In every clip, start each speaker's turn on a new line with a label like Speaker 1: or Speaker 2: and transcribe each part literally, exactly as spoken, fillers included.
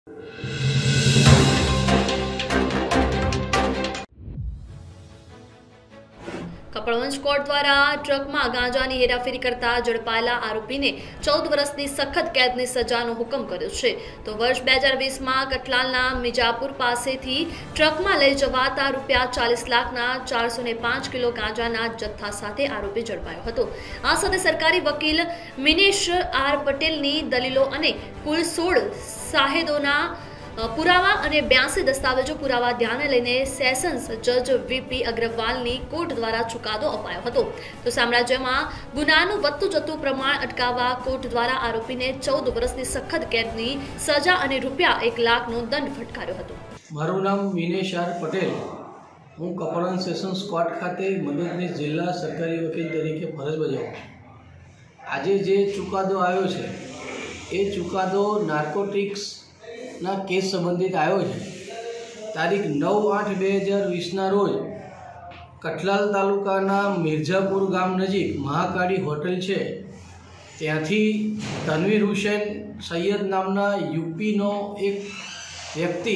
Speaker 1: Kapadvanj court દ્વારા ટ્રકમાં ગાંજાની હેરાફેરી કરતા ઝડપાયેલા આરોપીને ચૌદ વર્ષની સખત કેદની સજાનો હુકમ કર્યો છે। તો વર્ષ બે હજાર વીસમાં કઠલાલના મિજાપુર પાસેથી ટ્રકમાં લઈ જવાતા રૂપિયા ચાલીસ લાખના ચારસો ને પાંચ કિલો ગાંજાના જથ્થા સાથે આરોપી ઝડપાયો હતો। આ સાથે સરકારી વકીલ મિનેશ આર પટેલની દલીલો અને કુલ સોળ સાહેદોના પુરાવા અને બ્યાસી દસ્તાવેજો પુરાવા ધ્યાને લઈને સેશન્સ જજ વીપી અગ્રવાલની કોર્ટ દ્વારા ચુકાદો અપાયો હતો। તો સામ્રાજ્યમાં ગુનાનું વધતું જતું પ્રમાણ અટકાવવા કોર્ટ દ્વારા આરોપીને ચૌદ વર્ષની સખત કેદની સજા અને રૂપિયા એક લાખનો દંડ ફટકાર્યો હતો।
Speaker 2: મારું નામ મિનેશ આર પટેલ, હું કપડવંજ સેશન્સ કોર્ટ ખાતે મદદનીશ જિલ્લા સરકારી વકીલ તરીકે ફરજ બજાવું છું। આજે જે ચુકાદો આવ્યો છે એ ચુકાદો નાર્કોટિક્સ ના કેસ સંબંધિત આવ્યો છે। તારીખ નવ આઠ બે હજાર વીસના રોજ કઠલાલ તાલુકાના મિર્ઝાપુર ગામ નજીક મહાકાળી હોટલ છે, ત્યાંથી તનવીર હુસૈન સૈયદ નામના યુપીનો એક વ્યક્તિ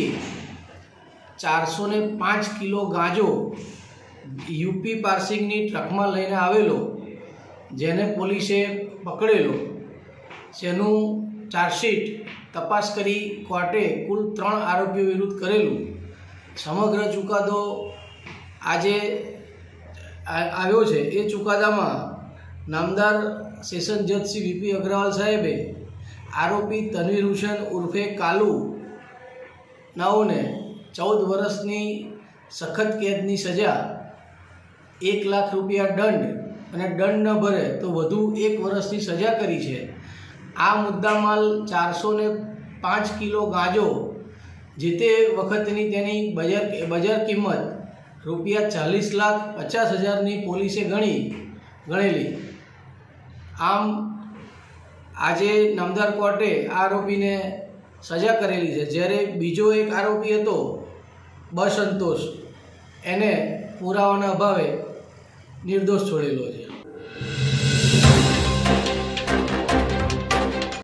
Speaker 2: ચારસો ને પાંચ કિલો ગાંજો યુપી પાર્સિંગની ટ્રકમાં લઈને આવેલો, જેને પોલીસે પકડેલો। જેનું ચાર્જશીટ તપાસ કરી કોર્ટે કુલ ત્રણ આરોપીઓ વિરુદ્ધ કરેલું। સમગ્ર ચુકાદો આજે આવ્યો છે। એ ચુકાદામાં નામદાર સેશન જજ શ્રી વીપી અગ્રવાલ સાહેબે આરોપી તનવીર હુસૈન ઉર્ફે કાલુ નાઓને ચૌદ વર્ષની સખત કેદની સજા, એક લાખ રૂપિયા દંડ અને દંડ ન ભરે તો વધુ એક વર્ષની સજા કરી છે। આ મુદ્દામાલ ચારસો ને પાંચ કિલો ગાંજો જે તે વખતની તેની બજાર બજાર કિંમત રૂપિયા ચાલીસ લાખ પચાસ હજારની પોલીસે ગણી ગણેલી। આમ આજે નામદાર કોર્ટે આ આરોપીને સજા કરેલી છે, જ્યારે બીજો એક આરોપી હતો બસંતોષ, એને પુરાવાના અભાવે નિર્દોષ છોડેલો છે।